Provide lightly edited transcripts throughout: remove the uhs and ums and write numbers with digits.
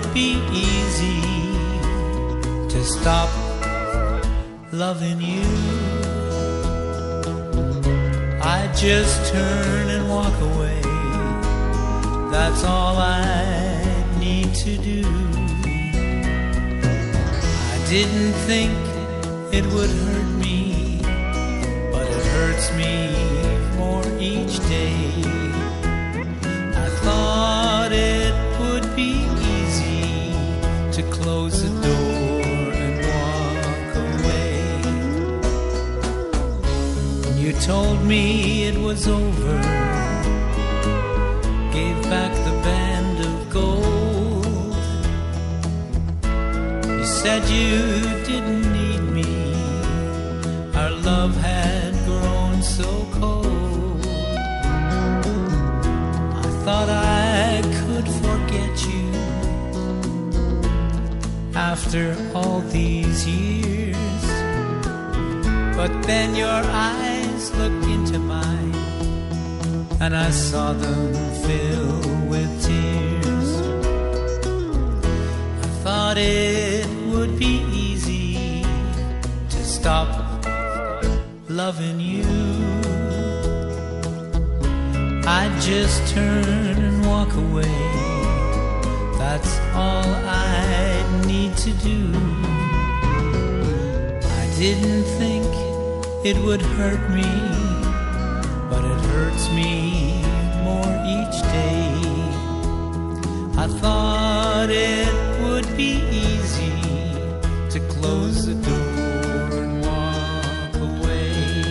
be easy to stop loving you. I just turn and walk away. That's all I need to do. I didn't think it would hurt me, but it hurts me more each day. I thought it would be easy to close the door and walk away. You told me it was over, gave back the band of gold. You said you didn't need me, our love had grown so cold. I thought I could forget you after all these years, but then your eyes looked into mine and I saw them fill with tears. I thought it would be easy to stop loving you. I'd just turn and walk away. That's all I'd need to do. I didn't think it would hurt me, but it hurts me more each day. I thought it would be easy to close the door and walk away.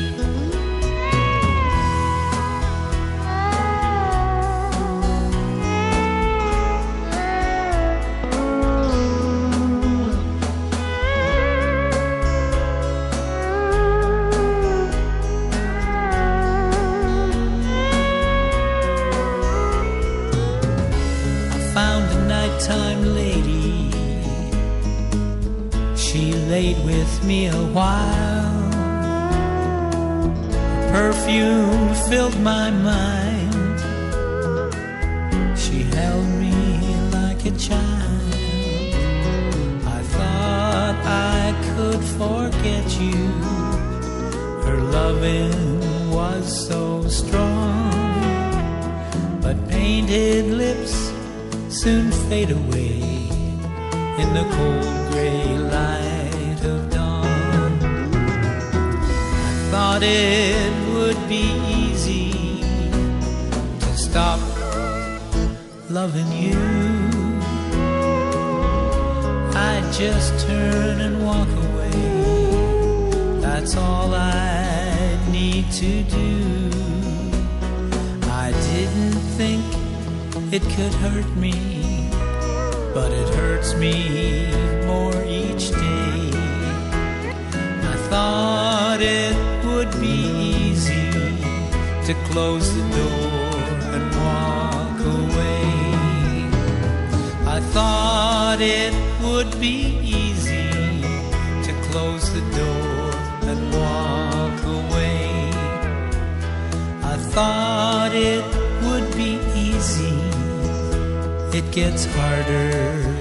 Found a nighttime lady. She laid with me a while. Her perfume filled my mind. She held me like a child. I thought I could forget you. Her loving was so strong, but painted lips soon fade away in the cold gray light of dawn. I thought it would be easy to stop loving you. I'd just turn and walk away. That's all I need to do. I didn't think it could hurt me, but it hurts me more each day. I thought it would be easy to close the door and walk away. I thought it would be easy to close the door and walk away. I thought it would be easy. It gets harder